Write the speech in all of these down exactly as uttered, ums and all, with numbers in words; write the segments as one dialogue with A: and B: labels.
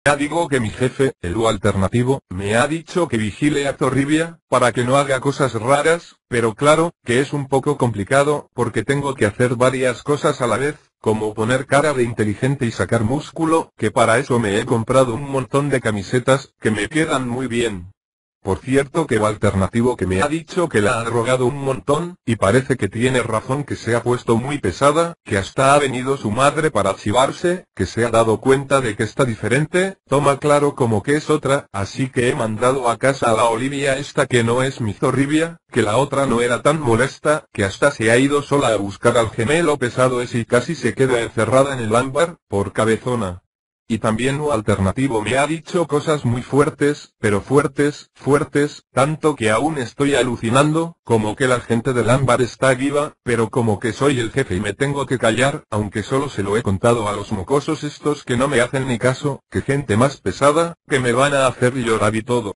A: Ya digo que mi jefe, el U alternativo, me ha dicho que vigile a Zorribia, para que no haga cosas raras, pero claro, que es un poco complicado, porque tengo que hacer varias cosas a la vez, como poner cara de inteligente y sacar músculo, que para eso me he comprado un montón de camisetas, que me quedan muy bien. Por cierto que el alternativo que me ha dicho que la ha drogado un montón, y parece que tiene razón, que se ha puesto muy pesada, que hasta ha venido su madre para chivarse, que se ha dado cuenta de que está diferente, toma claro como que es otra, así que he mandado a casa a la Olivia esta que no es mi Zorribia, que la otra no era tan molesta, que hasta se ha ido sola a buscar al gemelo pesado ese y casi se queda encerrada en el ámbar, por cabezona. Y también un alternativo me ha dicho cosas muy fuertes, pero fuertes, fuertes, tanto que aún estoy alucinando, como que la gente del ámbar está viva, pero como que soy el jefe y me tengo que callar, aunque solo se lo he contado a los mocosos estos que no me hacen ni caso, que gente más pesada, que me van a hacer llorar y todo.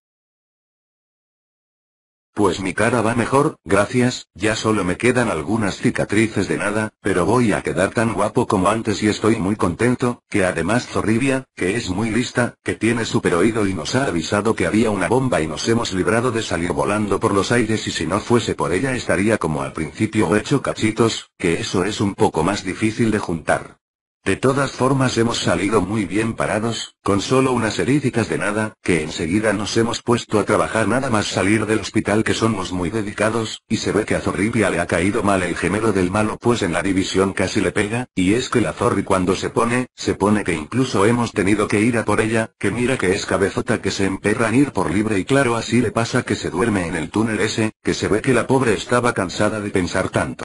B: Pues mi cara va mejor, gracias, ya solo me quedan algunas cicatrices de nada, pero voy a quedar tan guapo como antes y estoy muy contento, que además Zorribia, que es muy lista, que tiene super oído y nos ha avisado que había una bomba y nos hemos librado de salir volando por los aires y si no fuese por ella estaría como al principio hecho cachitos, que eso es un poco más difícil de juntar. De todas formas hemos salido muy bien parados, con solo unas heridas de nada, que enseguida nos hemos puesto a trabajar nada más salir del hospital que somos muy dedicados, y se ve que a Zorribia le ha caído mal el gemelo del malo pues en la división casi le pega, y es que la Zorri cuando se pone, se pone que incluso hemos tenido que ir a por ella, que mira que es cabezota que se emperra en ir por libre y claro así le pasa que se duerme en el túnel ese, que se ve que la pobre estaba cansada de pensar tanto.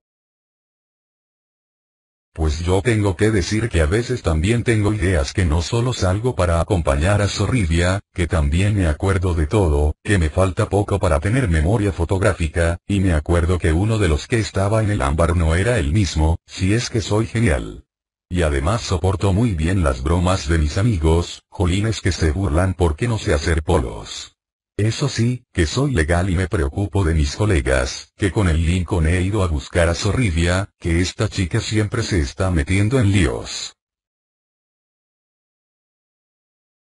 C: Pues yo tengo que decir que a veces también tengo ideas que no solo salgo para acompañar a Zorribia, que también me acuerdo de todo, que me falta poco para tener memoria fotográfica, y me acuerdo que uno de los que estaba en el ámbar no era el mismo, si es que soy genial. Y además soporto muy bien las bromas de mis amigos, jolines que se burlan porque no sé hacer polos. Eso sí, que soy legal y me preocupo de mis colegas, que con el Lincoln he ido a buscar a Zorribia, que esta chica siempre se está metiendo en líos.